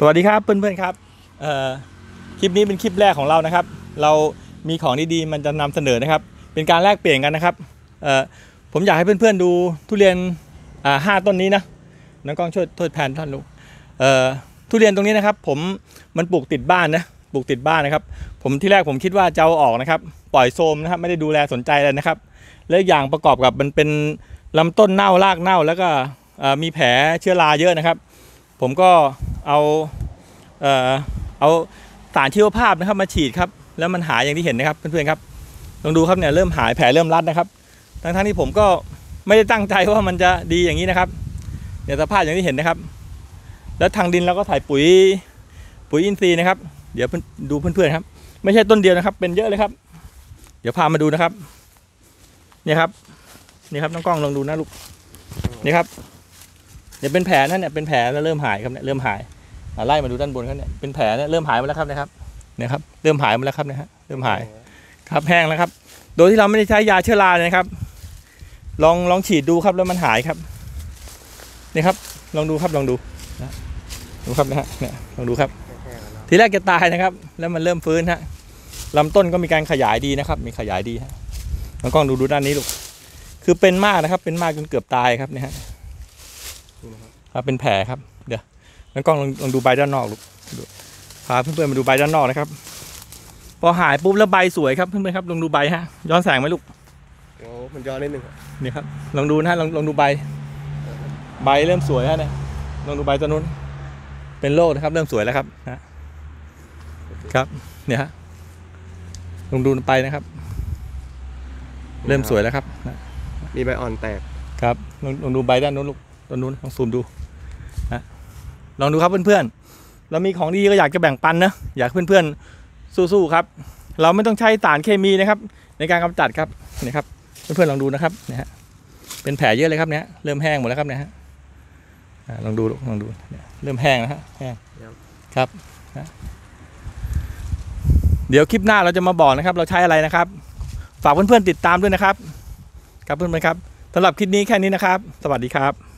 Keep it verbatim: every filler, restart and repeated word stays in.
สวัสดีครับเพื่อนๆครับคลิปนี้เป็นคลิปแรกของเรานะครับเรามีของดีๆมันจะนำเสนอนะครับเป็นการแลกเปลี่ยนกันนะครับผมอยากให้เพื่อนๆดูทุเรียนห้าต้นนี้นะน้องกล้องช่วยช่วยแผนท่านดูทุเรียนตรงนี้นะครับผมมันปลูกติดบ้านนะปลูกติดบ้านนะครับผมที่แรกผมคิดว่าจะเอาออกนะครับปล่อยโทรมนะครับไม่ได้ดูแลสนใจเลยนะครับและอย่างประกอบกับมันเป็นลำต้นเน่ารากเน่าแล้วก็มีแผลเชื้อราเยอะนะครับผมก็เอาเอ่อเอาสารชีวภาพนะครับมาฉีดครับแล้วมันหายอย่างที่เห็นนะครับเพื่อนๆครับลองดูครับเนี่ยเริ่มหายแผลเริ่มรัดนะครับทั้งๆที่ผมก็ไม่ได้ตั้งใจว่ามันจะดีอย่างนี้นะครับเนี่ยสภาพอย่างที่เห็นนะครับแล้วทางดินเราก็ใส่ปุ๋ยปุ๋ยอินทรีย์นะครับเดี๋ยวดูเพื่อนๆครับไม่ใช่ต้นเดียวนะครับเป็นเยอะเลยครับเดี๋ยวพามาดูนะครับนี่ครับนี่ครับน้องกล้องลองดูนะลูกนี่ครับเนี่ยเป็นแผลนั่นเนี่ยเป็นแผลแล้วเริ่มหายครับเนี่ยเริ่มหายไล่มาดูด้านบนครับเนี่ยเป็นแผลเนี่ยเริ่มหายมาแล้วครับนะครับเนี่ยครับเริ่มหายมาแล้วครับนะฮะเริ่มหายครับแห้งแล้วครับโดยที่เราไม่ได้ใช้ยาเชื้อราเลยนะครับลองลองฉีดดูครับแล้วมันหายครับนี่ครับลองดูครับลองดูนะดูครับนะฮะเนี่ยลองดูครับทีแรกจะตายนะครับแล้วมันเริ่มฟื้นฮะลำต้นก็มีการขยายดีนะครับมีขยายดีฮะน้องกล้องดูดูด้านนี้ลูกคือเป็นมากนะครับเป็นมากจนเกือบตายครับเนี่ยฮะครับเป็นแผลครับเดี๋ยวน้องกล้องลองลองดูใบด้านนอกลูกพาเพื่อนๆมาดูใบด้านนอกนะครับพอหายปุ๊บแล้วใบสวยครับเพื่อนๆครับลองดูใบฮะย้อนแสงไหมลูกโอ้มันย้อนนิดนึงนี่ครับลองดูนะลองลองดูใบใบเริ่มสวยแล้วเนี่ยลองดูใบต้นนู้นเป็นโรคนะครับเริ่มสวยแล้วครับนะครับเนี่ยฮะลองดูไปนะครับเริ่มสวยแล้วครับมีใบอ่อนแตกครับลองลองดูใบด้านนู้นลูกต้นนู้นลองซูมดูนะลองดูครับเพื่อนๆเรามีของดีก็อยากจะแบ่งปันนะอยากเพื่อนๆสู้ๆครับเราไม่ต้องใช้สารเคมีนะครับในการกำจัดครับนี่ครับเพื่อนๆลองดูนะครับเนี่ยฮะเป็นแผลเยอะเลยครับเนี่ยเริ่มแห้งหมดแล้วครับเนี่ยฮะลองดูลองดูเนี่ยเริ่มแห้งแล้วฮะแห้งครับนะเดี๋ยวคลิปหน้าเราจะมาบอกนะครับเราใช้อะไรนะครับฝากเพื่อนๆติดตามด้วยนะครับครับเพื่อนๆครับสำหรับคลิปนี้แค่นี้นะครับสวัสดีครับ